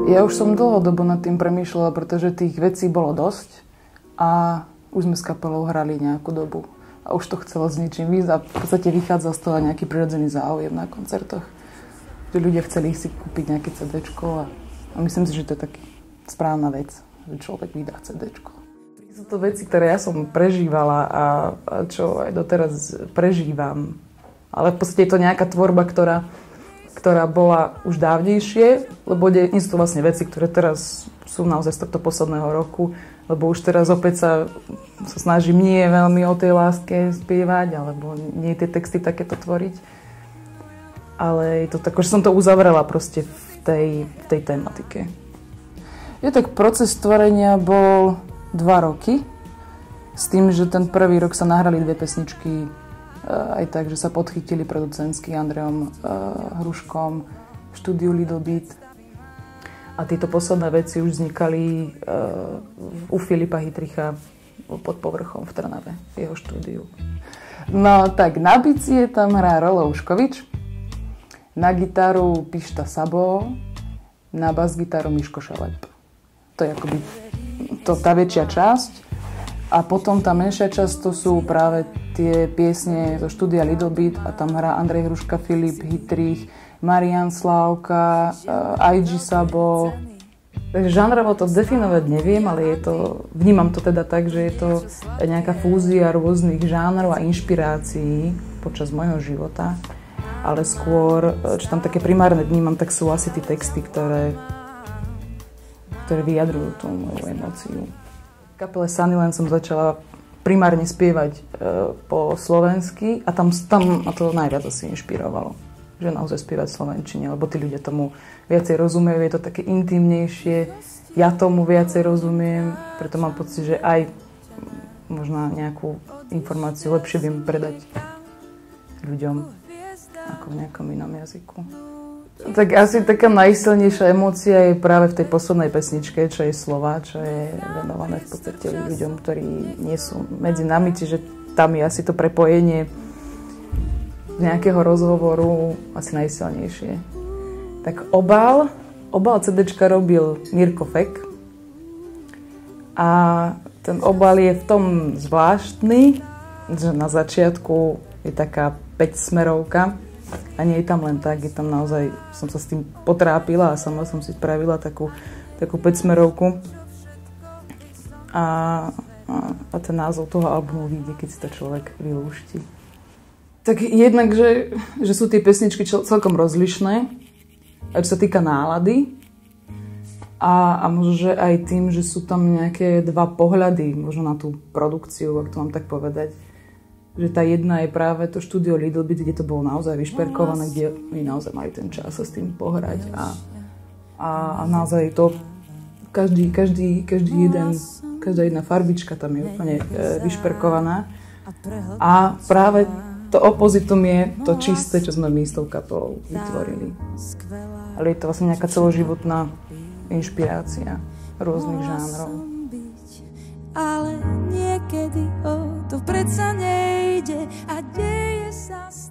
Ja už som dlhodobo nad tým premýšľala, pretože tých vecí bolo dosť a už sme s kapelou hrali nejakú dobu. A už to chcelo s ničím výjsť a v podstate vychádza z toho nejaký prirodzený záujem na koncertoch. Že ľudia chceli si kúpiť nejaké CDčko a myslím si, že to je taký správna vec, že človek vydá CDčko. Sú to veci, ktoré ja som prežívala a čo aj doteraz prežívam. Ale v podstate je to nejaká tvorba, ktorá bola už dávnejšie, lebo nie sú to vlastne veci, ktoré teraz sú naozaj z tohto posledného roku, lebo už teraz opäť sa snažím nie veľmi o tej láske spievať, alebo nie tie texty takéto tvoriť. Ale je to tak, že som to uzavrela proste v tej tematike. Je tak, proces tvorenia bol 2 roky, s tým, že ten prvý rok sa nahrali 2 pesničky aj tak, že sa podchytili producentsky Andrejom Hruškom v štúdiu Little Beat. A tieto posledné veci už vznikali u Filipa Hytricha pod povrchom v Trnave, v jeho štúdiu. No tak na bicie tam hrá Rolo Uškovič, na gitaru Pišta Sabo, na bas-gitaru Miško Šalep. To je akoby tá väčšia časť. A potom tá menšia časť to sú práve tie piesne zo štúdia Little Beat a tam hrá Andrej Hruška, Filip Hytrich, Marian Slávka, IG Sabo. Takže žánrovo to definovať neviem, ale vnímam to teda tak, že je to nejaká fúzia rôznych žánrov a inšpirácií počas môjho života. Ale skôr, čo tam také primárne vnímam, tak sú asi tie texty, ktoré vyjadrujú tú moju emóciu. V kapele Sunnyland som začala primárne spievať po slovensky a tam ma to najviac asi inšpirovalo. Že naozaj spievať v slovenčine, lebo tí ľudia tomu viacej rozumejú, je to také intimnejšie, ja tomu viacej rozumiem, preto mám pocit, že aj možno nejakú informáciu lepšie viem predať ľuďom ako v nejakom inom jazyku. Tak asi taká najsilnejšia emócia je práve v tej poslednej pesničke, čo je Slova, čo je venované v podstate ľuďom, ktorí nie sú medzi nami, čiže tam je asi to prepojenie nejakého rozhovoru asi najsilnejšie. Tak obal CDčka robil Mirko Fek a ten obal je v tom zvláštny, že na začiatku je taká 5-smerovka, a nie je tam len tak, je tam naozaj, som sa s tým potrápila a sama som si spravila takú 5-smerovku. A ten názov toho albumu vyjde, keď si to človek vylúšti. Tak jednak, že sú tie pesničky celkom rozlišné, aj čo sa týka nálady. A možno, že aj tým, že sú tam nejaké 2 pohľady, možno na tú produkciu, ak to mám tak povedať. Že tá jedna je práve to štúdio Little Beat, kde to bolo naozaj vyšperkované, kde oni naozaj mali ten čas sa s tým pohrať a naozaj to každá jedna farbička tam je úplne vyšperkovaná a práve to opozitum je to čisté, čo sme my s tou kapelou vytvorili. Ale je to vlastne nejaká celoživotná inšpirácia rôznych žánrov. Ale niekedy o to predsa nejde a deje sa.